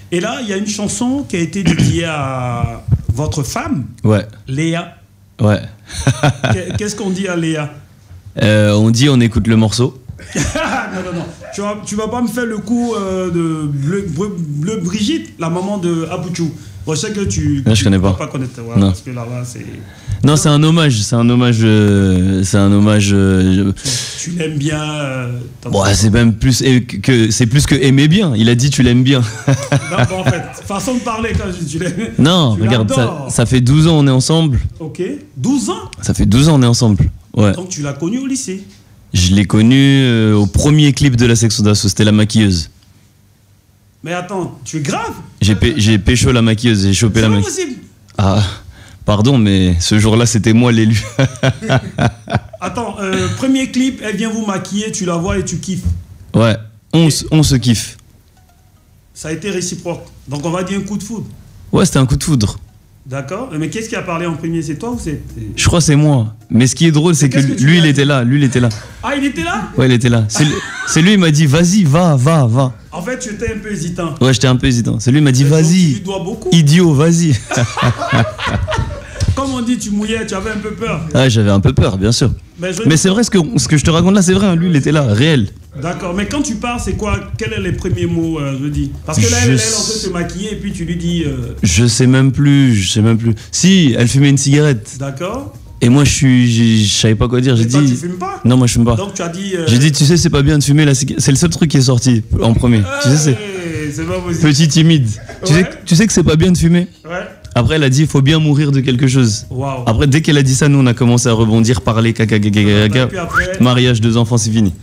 Et là, il y a une chanson qui a été dédiée à votre femme, Ouais, Léa. ouais. Qu'est-ce qu'on dit à Léa? On dit on écoute le morceau. Non, non, non. Tu vas pas me faire le coup de Bleu Brigitte, la maman de Abouchou. Bon, je sais que tu. Non, je connais pas. Tu vas pas connaître. Voilà, Non. parce que là-bas, c'est. Non, c'est un hommage. C'est un hommage. C'est un hommage. Tu l'aimes bien. Bon, c'est même plus que c'est plus que aimer bien. Il a dit tu l'aimes bien. Non, bon, en fait, façon de parler quand je dis tu l'aimes. Non, Tu regarde, l'adores. ça fait 12 ans on est ensemble. Ok. 12 ans. Ça fait 12 ans on est ensemble. Ouais. Donc tu l'as connue au lycée. Je l'ai connue au premier clip de la section d'assaut. C'était la maquilleuse. Mais attends, tu es grave. J'ai pécho la maquilleuse. J'ai chopé C'est la pas maquilleuse. possible. Ah, pardon, mais ce jour-là c'était moi l'élu. Attends, premier clip, elle vient vous maquiller, tu la vois et tu kiffes. Ouais. On se kiffe. Ça a été réciproque. Donc on va dire un coup de foudre. Ouais, c'était un coup de foudre. D'accord. Mais qu'est-ce qui a parlé en premier? C'est toi ou c'est. Je crois que c'est moi. Mais ce qui est drôle, c'est que qu'est-ce que tu lui, lui il as était là. Lui, il était là. Ah, il était là? Ouais, il était là. C'est lui, il m'a dit, vas-y, va. En fait, tu étais un peu hésitant. Ouais, j'étais un peu hésitant. C'est lui, il m'a dit, Donc, tu lui vas-y. dois beaucoup. Idiot, vas-y. Comme on dit, tu mouillais, tu avais un peu peur. Ouais, j'avais un peu peur, bien sûr. Mais c'est vrai, ce que je te raconte là, c'est vrai. Hein, lui, il était là, réel. D'accord. Mais quand tu pars, c'est quoi? Quels sont les premiers mots, je dis? Parce que là, elle est en train de se maquiller et puis tu lui dis. Je sais même plus. Si, elle fumait une cigarette. D'accord. Et moi, je savais pas quoi dire. J'ai Et toi, dit. tu fumes pas? Non, moi, je fume pas. Donc tu as dit. J'ai dit, tu sais, c'est pas bien de fumer la cigarette. C'est le seul truc qui est sorti en premier. Tu sais, c'est C'est pas possible. petit timide. Ouais. Tu sais que c'est pas bien de fumer. Ouais. Après, elle a dit, il faut bien mourir de quelque chose. Waouh. Après, dès qu'elle a dit ça, nous, on a commencé à rebondir, parler, caca, caca, Et caca. puis après. Mariage, 2 enfants, c'est fini.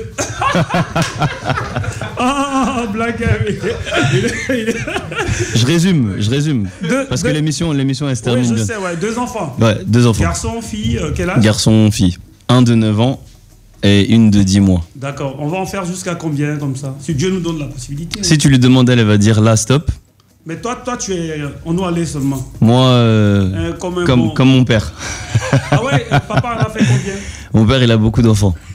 Ah, blague avec. Je résume. Parce que deux- l'émission, elle se Oui, termine je bien. sais, ouais. 2 enfants. Ouais, 2 enfants. Garçon, fille, quel âge? Garçon, fille. Un de 9 ans et une de 10 mois. D'accord. On va en faire jusqu'à combien comme ça? Si Dieu nous donne la possibilité. Si tu lui demandes, elle va dire là, stop. Mais toi, tu es. On nous allait seulement. Moi, Comme un bon- comme mon père. Ah ouais, papa en a fait combien? Mon père, il a beaucoup d'enfants.